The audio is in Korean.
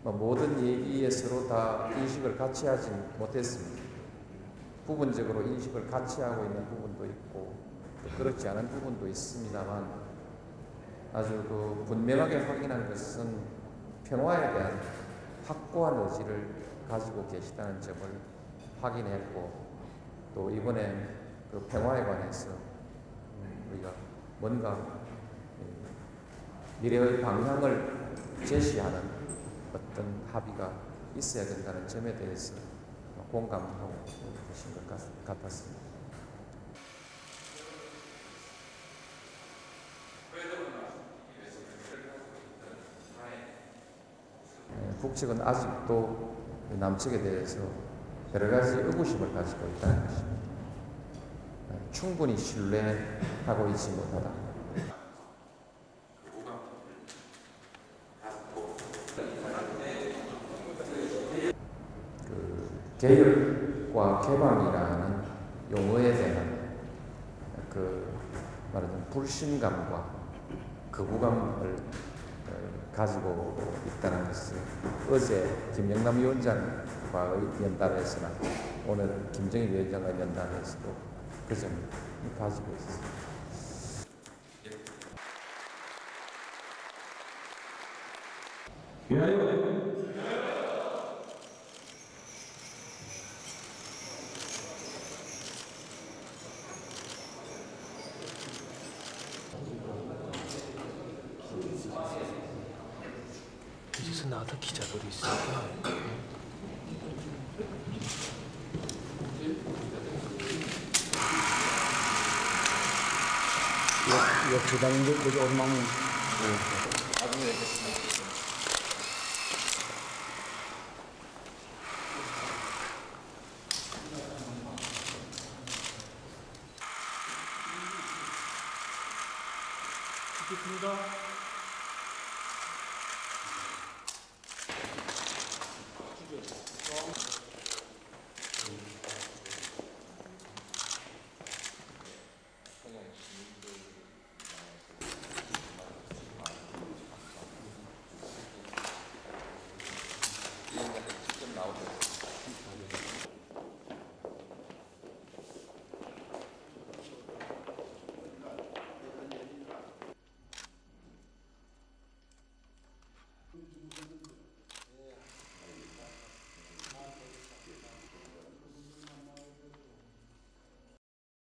모든 얘기에 서로 다 인식을 같이 하지 못했습니다. 부분적으로 인식을 같이 하고 있는 부분도 있고 또 그렇지 않은 부분도 있습니다만 아주 분명하게 확인한 것은 평화에 대한 확고한 의지를 가지고 계시다는 점을 확인했고 또 이번에 그 평화에 관해서 우리가 뭔가 미래의 방향을 제시하는 어떤 합의가 있어야 된다는 점에 대해서 공감하고 계신 것 같았습니다. 북측은 아직도 남측에 대해서 여러 가지 의구심을 가지고 있다는 것입니다. 충분히 신뢰하고 있지 못하다. 개혁과 개방이라는 용어에 대한 말하자면 불신감과 거부감을 가지고 있다는 것을 어제 김영남 위원장과의 연담에서나 오늘 김정일 위원장과의 연담에서도 그 점을 가지고 있습니다. 위하여! 是拿着기자들이 있으니까 이거 부담인데 그저 얼마나